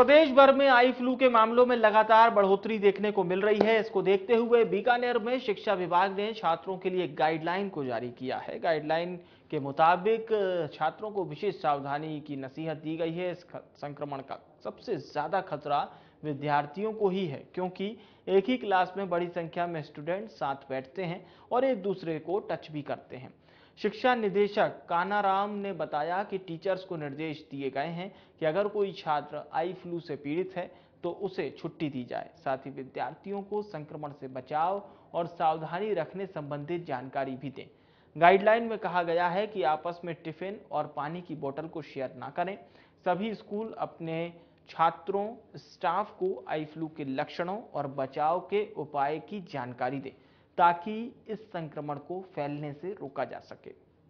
प्रदेश भर में eye flu के मामलों में लगातार बढ़ोतरी देखने को मिल रही है। इसको देखते हुए बीकानेर में शिक्षा विभाग ने छात्रों के लिए गाइडलाइन को जारी किया है। गाइडलाइन के मुताबिक छात्रों को विशेष सावधानी की नसीहत दी गई है। इस संक्रमण का सबसे ज्यादा खतरा विद्यार्थियों को ही है, क्योंकि एक ही क्लास में बड़ी संख्या में स्टूडेंट साथ बैठते हैं और एक दूसरे को टच भी करते हैं। शिक्षा निदेशक कानाराम ने बताया कि टीचर्स को निर्देश दिए गए हैं कि अगर कोई छात्र आई फ्लू से पीड़ित है तो उसे छुट्टी दी जाए। साथ ही विद्यार्थियों को संक्रमण से बचाव और सावधानी रखने संबंधित जानकारी भी दें। गाइडलाइन में कहा गया है कि आपस में टिफिन और पानी की बोतल को शेयर ना करें। सभी स्कूल अपने छात्रों, स्टाफ को आई फ्लू के लक्षणों और बचाव के उपाय की जानकारी दें, ताकि इस संक्रमण को फैलने से रोका जा सके।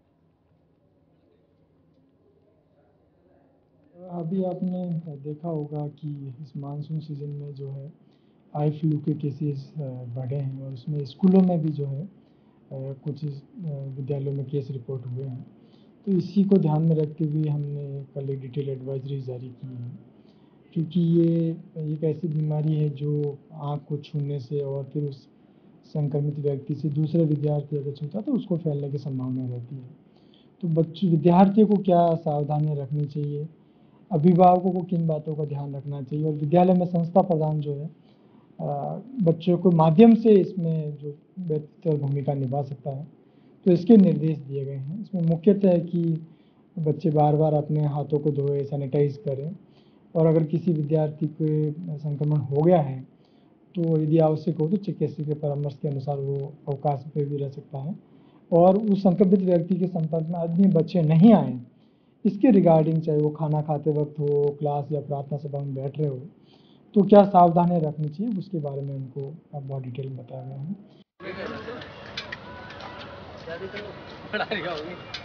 अभी आपने देखा होगा कि इस मानसून सीजन में जो है आई फ्लू के केसेस बढ़े हैं और उसमें स्कूलों में भी जो है कुछ विद्यालयों में केस रिपोर्ट हुए हैं। तो इसी को ध्यान में रखते हुए हमने कल एक डिटेल एडवाइजरी जारी की है, क्योंकि ये एक ऐसी बीमारी है जो आँख को छूने से और फिर उस संक्रमित व्यक्ति से दूसरे विद्यार्थी अगर छूता है तो उसको फैलने की संभावना रहती है। तो विद्यार्थियों को क्या सावधानियां रखनी चाहिए, अभिभावकों को किन बातों का ध्यान रखना चाहिए, और विद्यालय में संस्था प्रधान जो है बच्चों को माध्यम से इसमें जो बेहतर भूमिका निभा सकता है, तो इसके निर्देश दिए गए हैं। इसमें मुख्यतः है कि बच्चे बार बार अपने हाथों को धोए, सैनिटाइज करें, और अगर किसी विद्यार्थी को संक्रमण हो गया है तो यदि आवश्यक हो तो चिकित्सक के परामर्श के अनुसार वो अवकाश पे भी रह सकता है। और उस संक्रमित व्यक्ति के संपर्क में अन्य बच्चे नहीं आए, इसके रिगार्डिंग, चाहे वो खाना खाते वक्त हो, क्लास या प्रार्थना सभा में बैठ रहे हो, तो क्या सावधानियां रखनी चाहिए, उसके बारे में उनको बहुत डिटेल में बताया गया है।